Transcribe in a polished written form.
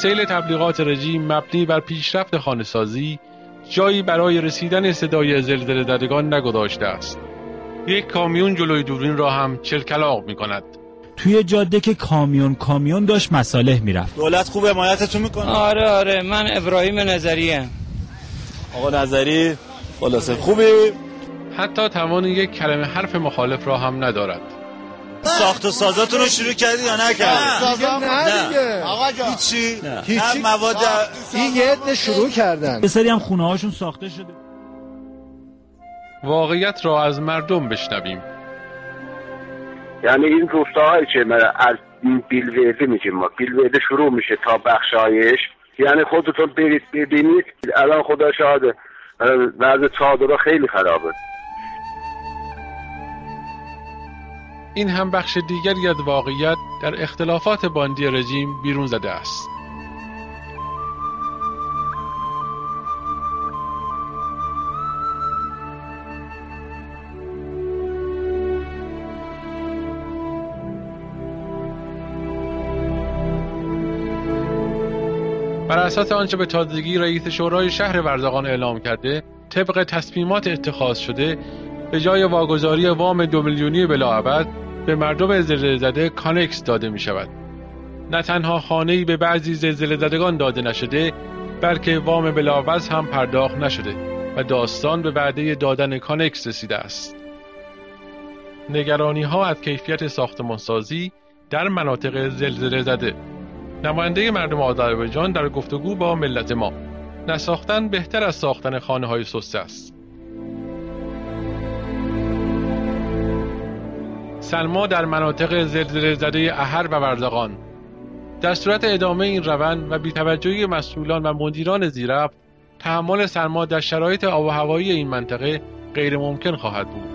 سیل تبلیغات رژیم مبنی بر پیشرفت خانه‌سازی جایی برای رسیدن صدای زلزله زدگان نگذاشته است. یک کامیون جلوی دوربین را هم چلکلاق می‌کند. توی جاده که کامیون داشت مصالح میرفت. دولت خوب حمایتتون میکنه؟ آره من ابراهیم نظریه. آقا نظری خلاصه خوبی؟ حتی توان یک کلمه حرف مخالف را هم ندارد. ساخت و سازاتون رو شروع کردی یا نکردی؟ نه دیگه آقا جان هیچی؟ هیچی مواد این یه عده شروع کردن. یه سری هم خونه هاشون ساخته شده. واقعیت را از مردم بشنویم. یعنی این روستاهایی که از بیلویده میگیم ما، بیلویده شروع میشه تا بخشایش، یعنی خودتون برید ببینید. الان خدا شاهده وضع چادرها خیلی خرابه. این هم بخش دیگری از واقعیت در اختلافات باندی رژیم بیرون زده است. بر اساس آنچه به تازگی رئیس شورای شهر ورزقان اعلام کرده، طبق تصمیمات اتخاذ شده، به جای واگذاری وام 2 میلیونی بلاابد به مردم زلزله زده کانکس داده می شود. نه تنها خانه‌ای به بعضی زلزله زدگان داده نشده، بلکه وام بلاعوض هم پرداخت نشده و داستان به وعده دادن کانکس رسیده است. نگرانی‌ها از کیفیت ساختمانسازی در مناطق زلزله زده. نماینده مردم آذربایجان در گفتگو با ملت ما: نساختن بهتر از ساختن خانه‌های سسته است. سلما در مناطق زلزله زده احر و ورزقان. در صورت ادامه این روند و بی‌توجهی مسئولان و مدیران زیرفت، تحمل سرما در شرایط آب و هوایی این منطقه غیر ممکن خواهد بود.